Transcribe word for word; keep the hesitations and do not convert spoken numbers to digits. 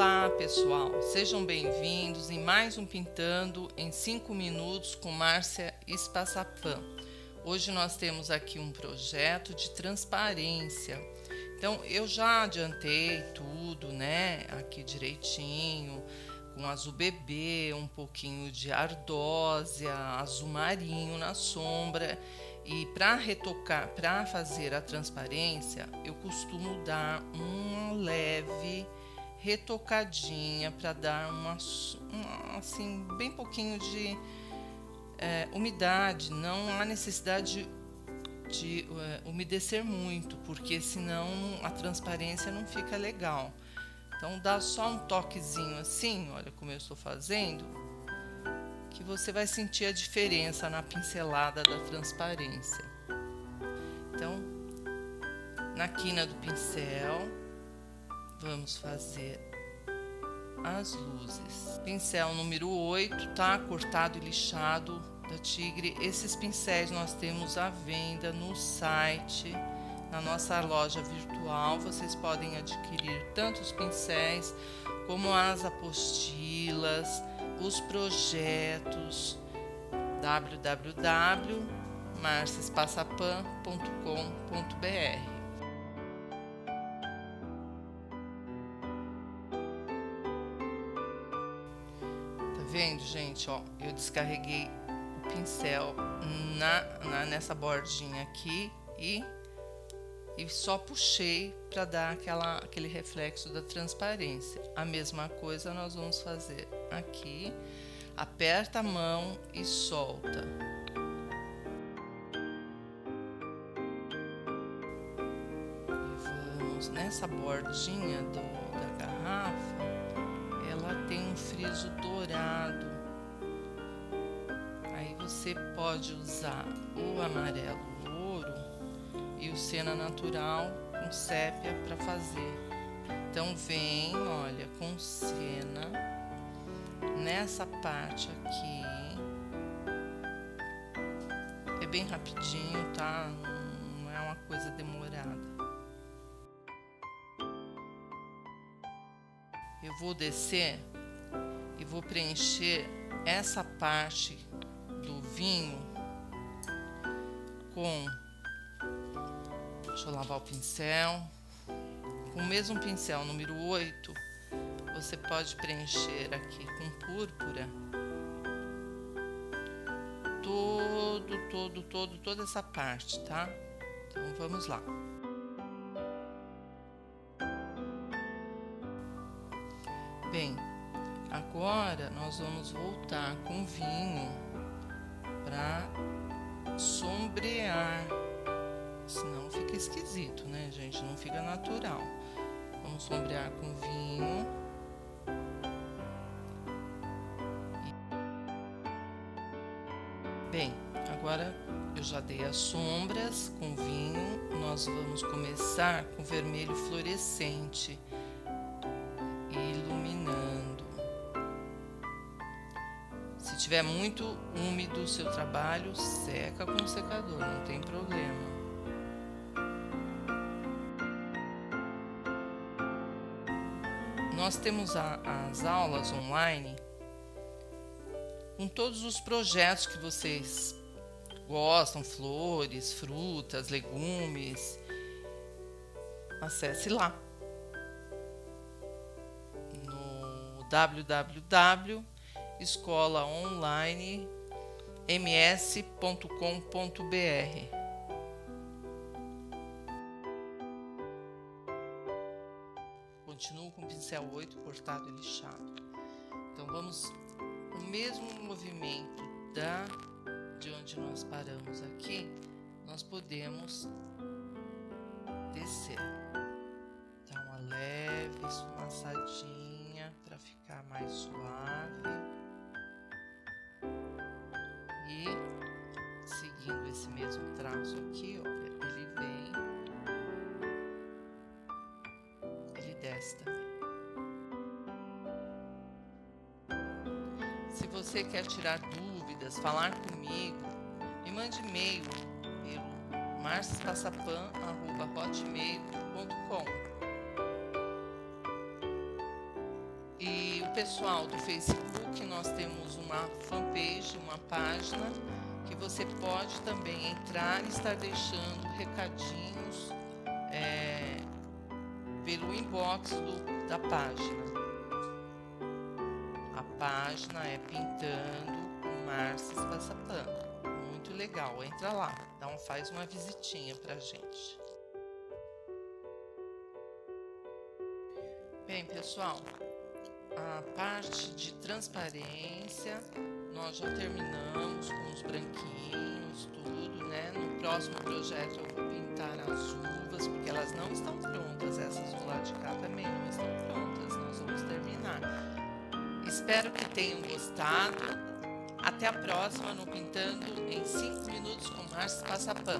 Olá pessoal, sejam bem-vindos em mais um Pintando em cinco minutos com Márcia Spassapan. Hoje nós temos aqui um projeto de transparência. Então eu já adiantei tudo, né, aqui direitinho, com azul bebê, um pouquinho de ardósia, azul marinho na sombra. E para retocar, para fazer a transparência, eu costumo dar uma leve retocadinha para dar uma, uma assim bem pouquinho de é, umidade. Não há necessidade de, de é, umedecer muito, porque senão a transparência não fica legal. Então dá só um toquezinho assim, olha como eu estou fazendo, que você vai sentir a diferença na pincelada da transparência. Então, na quina do pincel, vamos fazer as luzes. Pincel número oito, tá? Cortado e lixado da Tigre. Esses pincéis nós temos à venda no site, na nossa loja virtual. Vocês podem adquirir tanto os pincéis como as apostilas, os projetos. w w w ponto marcia spassapan ponto com ponto b r. Tá vendo, gente? Ó, eu descarreguei o pincel na, na nessa bordinha aqui e e só puxei para dar aquela, aquele reflexo da transparência. A mesma coisa nós vamos fazer aqui. Aperta a mão e solta. E vamos nessa bordinha do, da garrafa, ela tem um friso dourado. Aí você pode usar o amarelo e o Siena natural com sépia para fazer. Então vem, olha, com Siena nessa parte aqui. É bem rapidinho, tá? Não é uma coisa demorada. Eu vou descer e vou preencher essa parte do vinho com... Deixa eu lavar o pincel. Com o mesmo pincel número oito, você pode preencher aqui com púrpura todo, todo, todo, toda essa parte, tá? Então vamos lá. Bem, agora nós vamos voltar com vinho para sombrear. Senão fica esquisito, né, gente? Não fica natural. Vamos sombrear com vinho. Bem, agora eu já dei as sombras com vinho. Nós vamos começar com vermelho fluorescente, iluminando. Se tiver muito úmido o seu trabalho, seca com o secador, não tem problema. Nós temos a, as aulas online com todos os projetos que vocês gostam, flores, frutas, legumes. Acesse lá no w w w ponto escola online m s ponto com ponto b r. Continuo com o pincel oito cortado e lixado. Então vamos o mesmo movimento da de onde nós paramos aqui, nós podemos descer. Dar uma leve esfumaçadinha para ficar mais suave. E seguindo esse mesmo traço aqui, olha, ele vem, ele desce também. Se você quer tirar dúvidas, falar comigo, me mande e-mail pelo marcia spassapan arroba hotmail ponto com. pessoal do Facebook, nós temos uma fanpage, uma página, que você pode também entrar e estar deixando recadinhos é, pelo inbox do, da página. A página é Pintando com Márcia Espaçapã. Muito legal, entra lá, dá um, faz uma visitinha pra gente. Bem, pessoal, a parte de transparência nós já terminamos com os branquinhos, tudo, né? No próximo projeto eu vou pintar as uvas, porque elas não estão prontas, essas do lado de cá também não estão prontas, nós vamos terminar. Espero que tenham gostado. Até a próxima no Pintando em cinco minutos com Márcia Espaçapã.